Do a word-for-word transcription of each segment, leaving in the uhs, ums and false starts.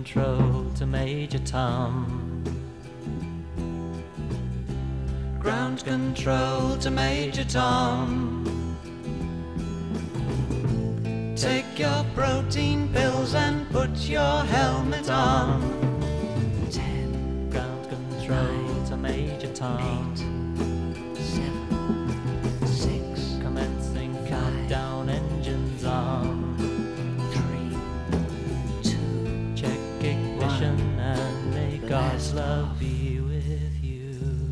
control to Major Tom. Ground control to Major Tom. Take your protein pills and put your helmet on. Ten. Ground control nine, to Major Tom. Eight, seven, six. Commencing countdown, engines on. Three, two. Check ignition one, and may God's love be with you.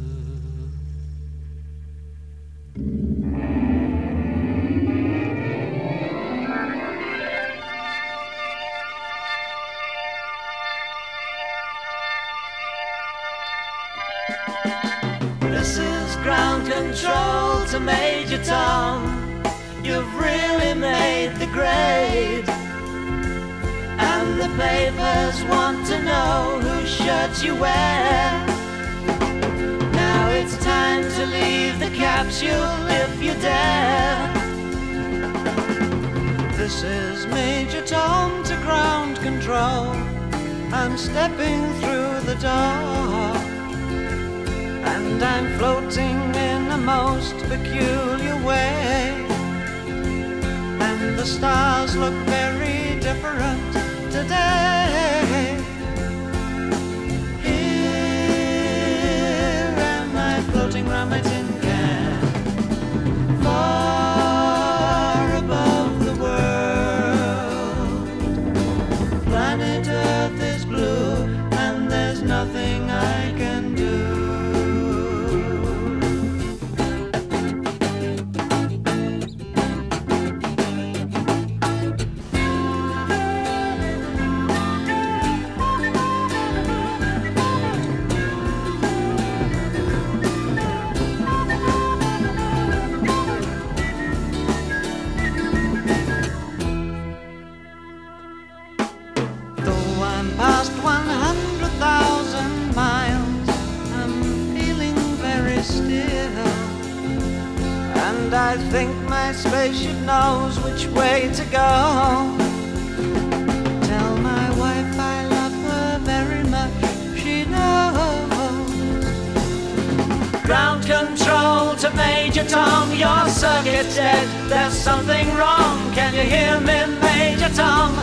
This is ground control to Major Tom. You've really made the grade, and the papers want to know whose shirts you wear. Now it's time to leave the capsule if you dare. This is Major Tom to ground control. I'm stepping through the door, and I'm floating in a most peculiar way, and the stars look very different today. Here am I floating round my tin can, far above the world. Planet Earth is blue, and there's nothing I can do. Past one hundred thousand miles, I'm feeling very still, and I think my spaceship knows which way to go. Tell my wife I love her very much, she knows. Ground control to Major Tom, your circuit's dead, there's something wrong. Can you hear me, Major Tom?